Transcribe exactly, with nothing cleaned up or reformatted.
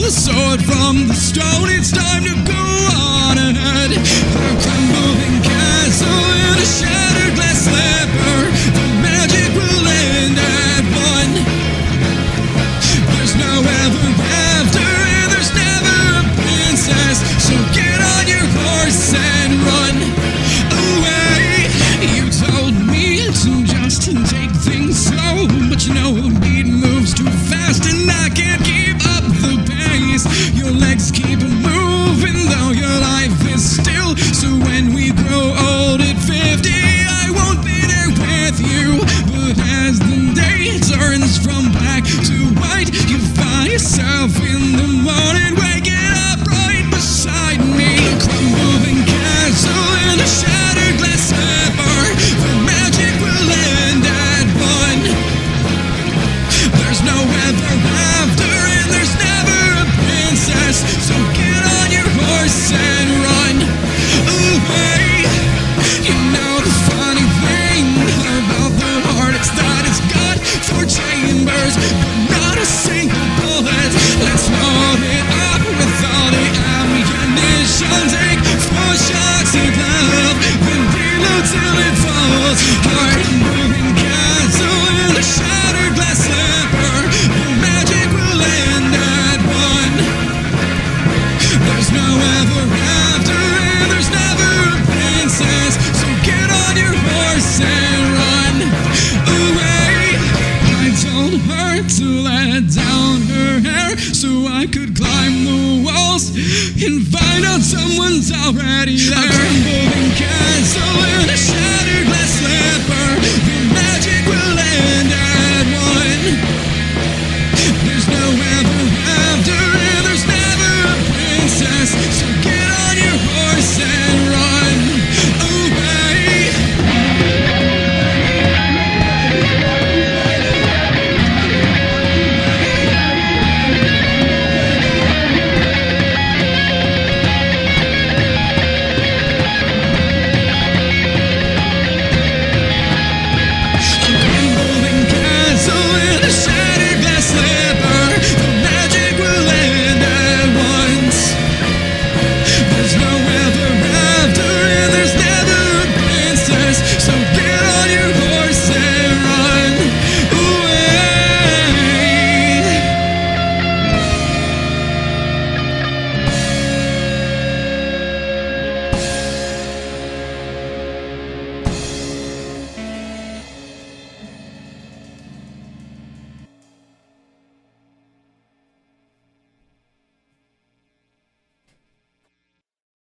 the sword from the stone. It's time to go on ahead. The crumbling castle in a shattered glass slipper. The magic will end at one. There's no ever after, and there's never a princess. So get on your horse and run away. You told me to just take things slow, but you know the beat moves too fast, and I can't keep up the pace. Your legs keep moving though your life is still. So when we grow old at fifty, I won't be there with you. But as the day turns from black to white, you find yourself in the morning waking up right beside me. Crumbling castle in a shattered glass slipper. The magic will end at one. There's no ever after, and there's never a princess. So get on your horse and run away. You know the funny thing about the heart, it's that it's got four chambers, but not a single bullet. Let's load it up with all the ammunition. Take four shots of love, then reload till it falls. Heart moving castle in a shattered glass slipper. The magic will end at one. There's no ever after, and there's never a princess. So get on your horse and run away. I told her to let down her hair so I could climb the walls and find out someone's already there.